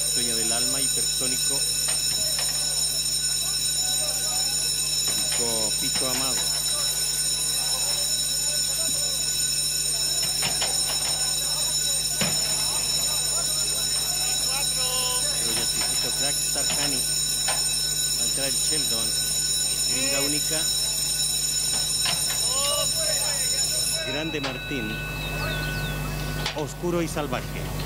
Sueño del alma, hipersónico. Pico Amado. Royalcito Crack, Star Honey. Va a entrar el Sheldon. Gringa única. Grande Martín. Oscuro y salvaje.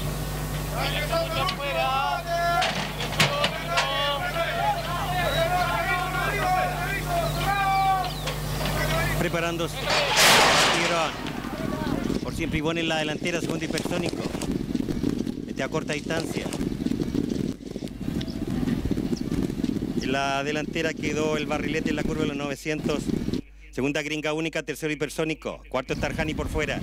Preparándose. Por siempre Ivonne en la delantera, segundo hipersónico. A corta distancia. En la delantera quedó el barrilete en la curva de los 900. Segunda gringa única, tercero hipersónico. Cuarto Star Honey por fuera.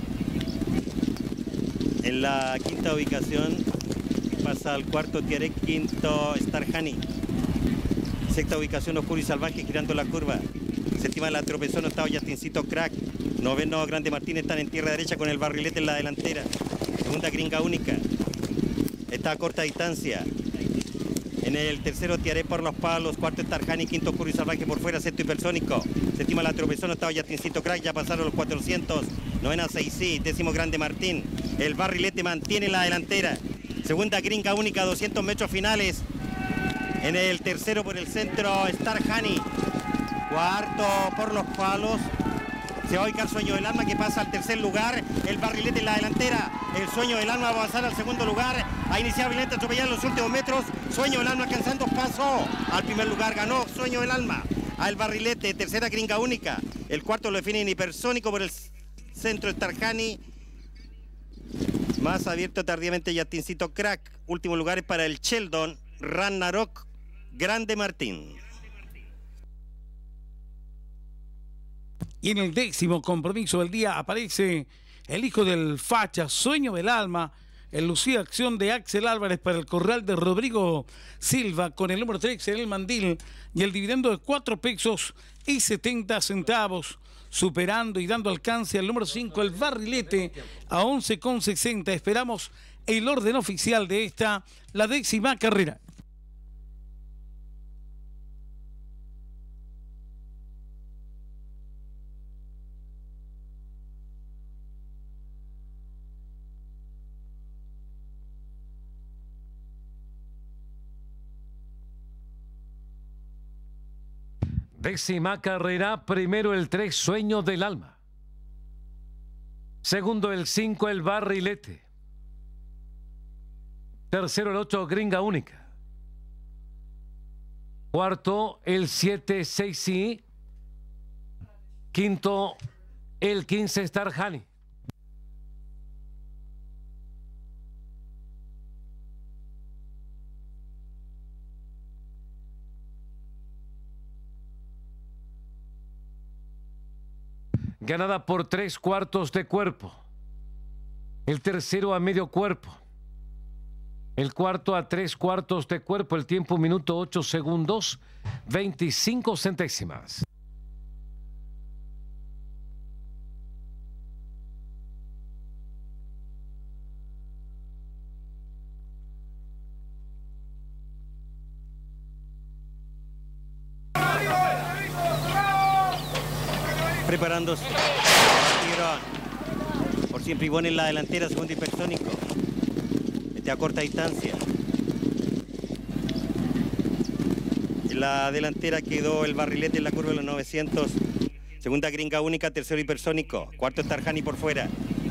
En la quinta ubicación pasa al cuarto Tiarek, quinto Star Honey. Sexta ubicación Oscuro y Salvaje girando la curva. Séptima la tropezón, octavo Yastincito Crack. Noveno Grande Martín están en tierra derecha con el barrilete en la delantera. Segunda gringa única. Está a corta distancia. En el tercero Tiaré por los palos, cuarto Star Honey, quinto Oscuro y Salvaje por fuera, sexto hipersónico. Séptima la tropezón, octavo Yastincito Crack, ya pasaron los 400. Novena 6 décimo Grande Martín. El barrilete mantiene la delantera. Segunda gringa única, 200 metros finales. En el tercero por el centro Star Honey. Cuarto por los palos. Se va a ubicar Sueño del Alma que pasa al tercer lugar. El barrilete en la delantera. El Sueño del Alma va a avanzar al segundo lugar. A iniciar Vilente atropellar en los últimos metros. Sueño del Alma alcanzando paso al primer lugar. Ganó Sueño del Alma. Al barrilete, tercera gringa única. El cuarto lo define en hipersónico por el centro Star Honey. Más abierto tardíamente Yastincito Crack. Último lugar es para el Sheldon Ragnarok Grande Martín. Y en el décimo compromiso del día aparece el hijo del Facha, Sueño del Alma, el lucida acción de Axel Álvarez para el corral de Rodrigo Silva con el número 3 en el mandil y el dividendo de 4 pesos y 70 centavos, superando y dando alcance al número 5, el barrilete, a 11,60. Esperamos el orden oficial de esta, la décima carrera. Décima carrera, primero el 3, Sueño del Alma. Segundo el 5, el barrilete. Tercero el 8, gringa única. Cuarto el 7, 6 Quinto el 15, Star Honey. Ganada por 3/4 de cuerpo. El tercero a medio cuerpo. El cuarto a 3/4 de cuerpo. El tiempo, minuto 8 segundos, 25 centésimas. Preparándose. Por siempre Ivonne en la delantera, segundo hipersónico. A corta distancia. En la delantera quedó el barrilete en la curva de los 900. Segunda gringa única, tercero hipersónico. Cuarto Star Honey por fuera.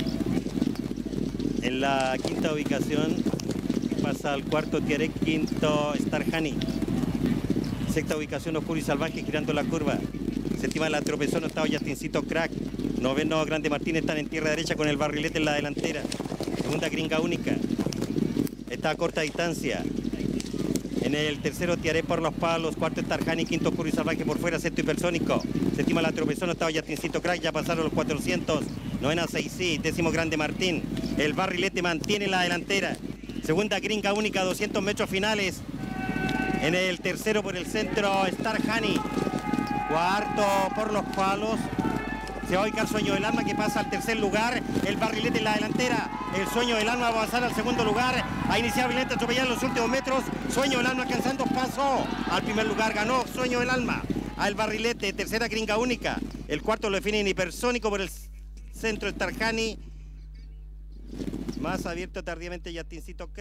En la quinta ubicación pasa al cuarto Tiarek, quinto Star Honey. Sexta ubicación Oscuro y Salvaje girando la curva. Séptima la tropezón, octavo Yastincito Crack. Noveno Grande Martín están en tierra derecha con el barrilete en la delantera. Segunda gringa única. Está a corta distancia. En el tercero Tiaré por los palos, cuarto Star Honey, quinto Oscuro y Salvaje por fuera, sexto hipersónico. Séptima la tropezón, octavo Yastincito Crack, ya pasaron los 400. Novena 6 décimo Grande Martín. El barrilete mantiene la delantera. Segunda gringa única, 200 metros finales. En el tercero por el centro Star Honey. Cuarto por los palos. Se va a ubicar Sueño del Alma, que pasa al tercer lugar. El Barrilete en la delantera. El Sueño del Alma va a avanzar al segundo lugar. A iniciar Barrilete, atropellar en los últimos metros. Sueño del Alma alcanzando paso al primer lugar. Ganó Sueño del Alma al Barrilete. Tercera Gringa Única. El cuarto lo define en Hipersónico por el centro Starjani. Más abierto tardíamente Yastincito Crack.